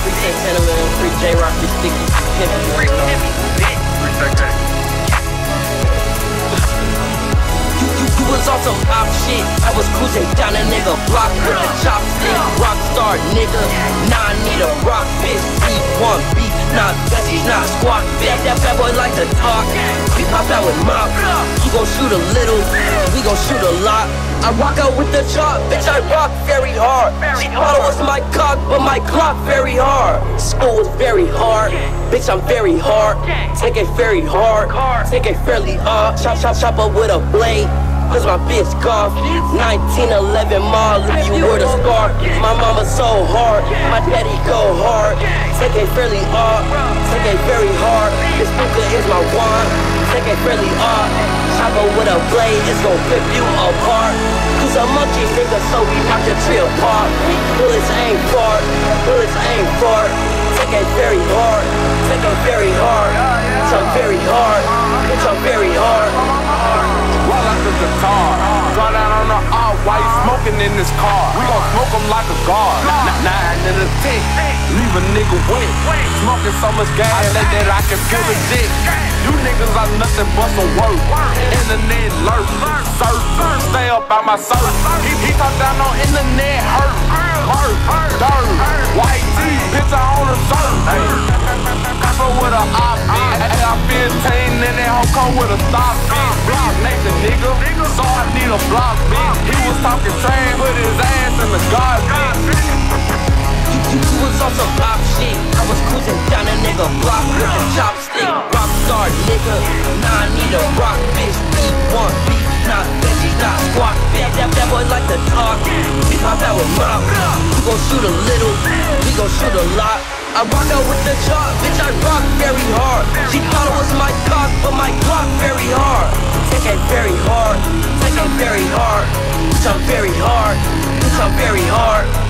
Appreciate sentiment, free J-Rock, free Sticky, free Pimpy. You was on some op shit. I was cruising down a nigga block with a chopstick. Rockstar nigga, nah I need a rock bitch. B1 beef, not veggies, not squat bitch. That bad boy like to talk. We pop out with mop. You gon' shoot a little, we gon' shoot a lot. I rock out with the chop, bitch, I rock very hard. She thought it was my cock, but my clock very hard. School was very hard, bitch, I'm very hard. Take it very hard, take it fairly hard. Chop up with a blade, cause my bitch golf. 1911 mall, if you were the scar. My mama so hard, my daddy go hard. Take it fairly hard, take it very hard. This hookah is my wand, take it fairly hard. Chopper with a blade, it's gon' rip you apart. You's a monkey nigga, so we knock your tree apart. Bullets ain't fart, bullets ain't fart. Take it very hard, take it very hard. Bitch, I'm very hard, bitch, I'm very hard. Roll out the guitar, draw down on the R while you smoking in this car. We gon' smoke him like a guard. 9 in a tick, leave a nigga wet. Smoking so much gas that I can feel the dick. You niggas are nothing but some work. Internet lurk, surf, stay up by my surf. He talk down on internet hurt, dirt, white tee, bitch I on a surf. Copper with a op bitch, AR-15 and that hoe come with a stock bitch. Bitch naked nigga, so I need a block bitch. He was talking trash, put his ass in the garbage. You was on some pop shit. I was cruising down a nigga block with a chopstick. Rockstar nigga, nah I need a rock bitch. B1 beef, not veggies, not squat bitch. That boy like to talk. We pop out with mop. We gon' shoot a little, we gon' shoot a lot. I rock out with the chop, bitch, I rock very hard. She thought it was my cock, but my clock very hard. Take it very hard, take it very hard. Bitch, I'm very hard, bitch, I'm very hard.